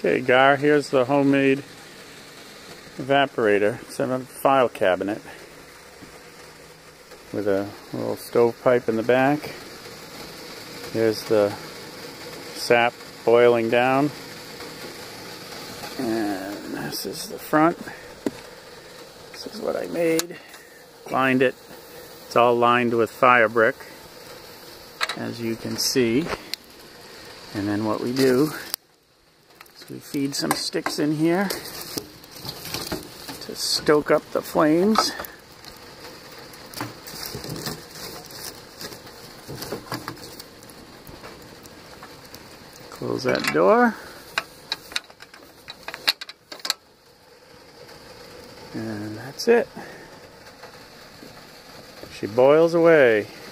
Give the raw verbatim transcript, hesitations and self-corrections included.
Okay, Gar, here's the homemade evaporator. It's in a file cabinet with a little stovepipe in the back. Here's the sap boiling down. And this is the front. This is what I made. Lined it. It's all lined with firebrick, as you can see. And then what we do is we feed some sticks in here to stoke up the flames. Close that door. And that's it. She boils away.